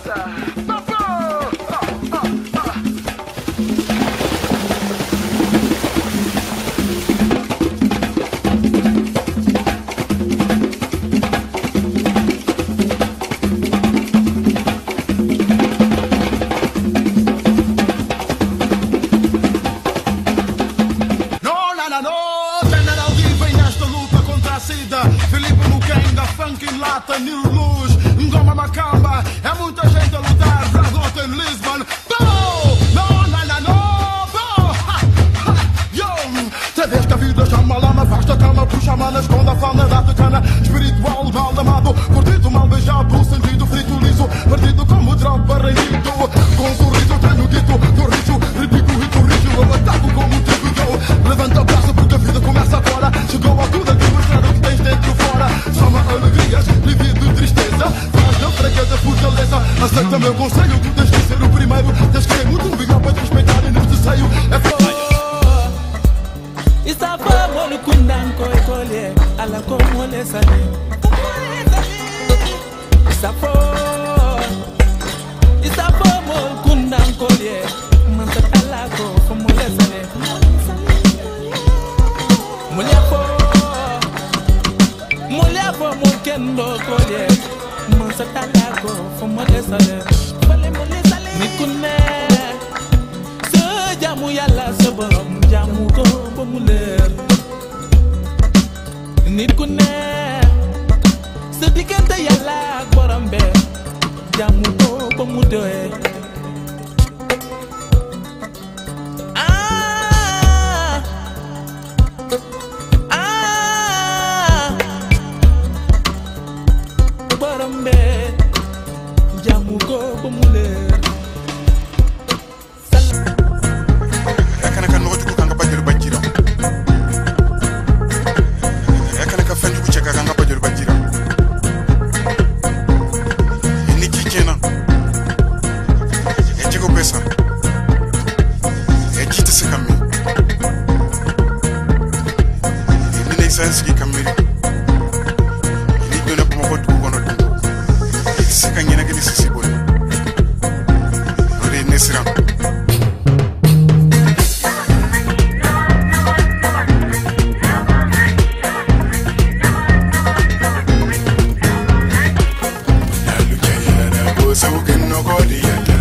Filipe Mukenga, Funkin' Lata, New Luz, Ngoma Macamba, é muita gente a lutar, Dragot em Lisbon. Go! No, no, no, no, go! Ha, ha, yo! Te vês que a vida chama lama, vasta cama, puxa mana, esconda a fauna da tecana, espiritual mal amado, curtido, mal beijado, sentido frito, liso, partido como tropa, rendido, com um sorriso tenho dito, do riso, ridículo, rito, rijo, eu ataco como trigo, eu levanta a braço porque a vida começa agora, chegou a altura de mostrar o que tens dentro fora, soma alegrias, livido tristeza, faz da fraqueza fortaleza, aceita meu conselho, tu tens que ser o primeiro, tens que ter muito brilhar para te respeitar e neste seio, é foda. Isafa molu kundan ko ekole ala ko mole sale Isafa molu kundan ko ye man sa ala ko mole sale Muliafo mo kendo ko ye man sa ala ko mole sale ni kunne se jamu yalla se borom jamu ko ba mu leer nit ku ne sa diggante yàlla ak borom be jamu ko ba mu doy borom be jamu ko ba mu leer Senski kamiri ni dona kuma ko du kono du sika nyina gani sisi boni ore nesira na lu kaya na bo so ken no ko di